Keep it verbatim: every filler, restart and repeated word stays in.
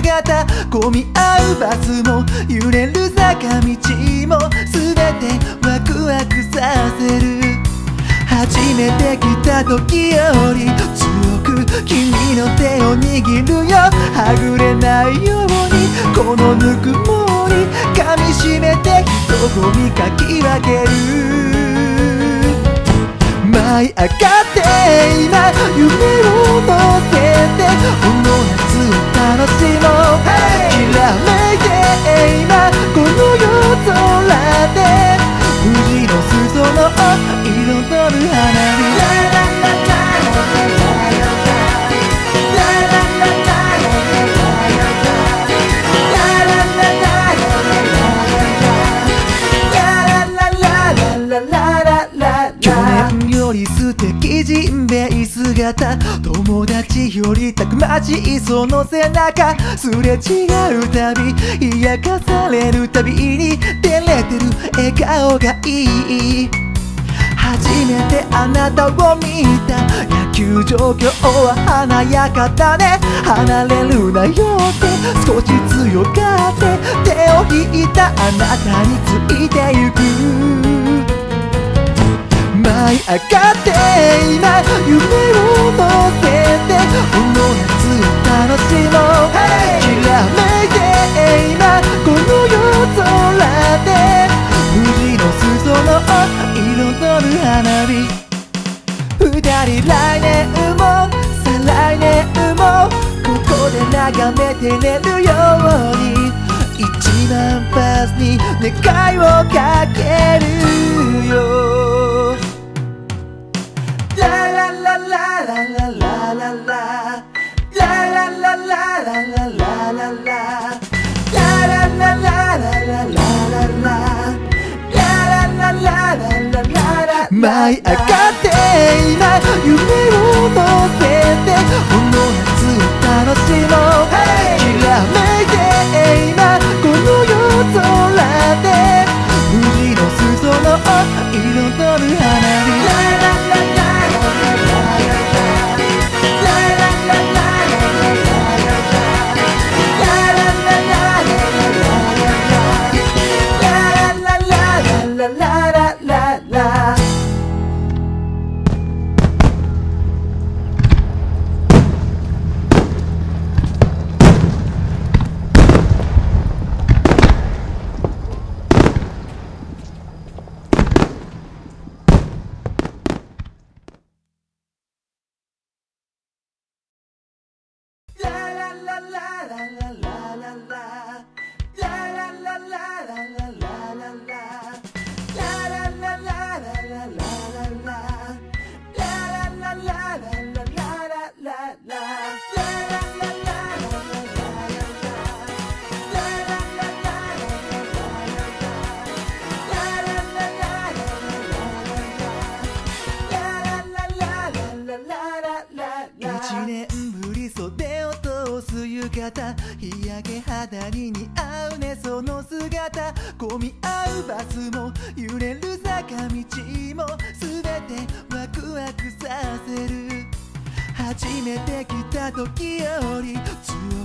姿、混み合うバスも揺れる坂道も全てワクワクさせる。初めて来た時より強く君の手を握るよ。はぐれないようにこのぬくもり噛みしめて人混みかき分ける。舞い上がって今夢を乗せてこの夏を楽しもう、hey! きらめいて今この夜空で藤の裾の彩る花火。去年より素敵ジンベエ姿、友達よりたくましいその背中、すれ違うたび癒かされるたびに照れてる笑顔がいい。初めてあなたを見た野球場、今日は華やかだね。離れるなよって少し強がって手を引いたあなたについてゆく。舞い上がって今夢を乗せてこの夏を楽しもう、hey! きらめいて今この夜空で藤の裾の彩る花火。二人来年も再来年もここで眺めて寝るように一番パスに願いをかけるよ。ララララララララララララララララララ舞い上がって今夢を乗せてこの夏を楽しもう、hey! きらめいて今この夜空で藤の裾の彩る花火。一年ぶり袖を通す浴衣、日焼け肌に似合うねその姿、混み合うバスも揺れる坂道も全てワクワクさせる。初めて来た時より強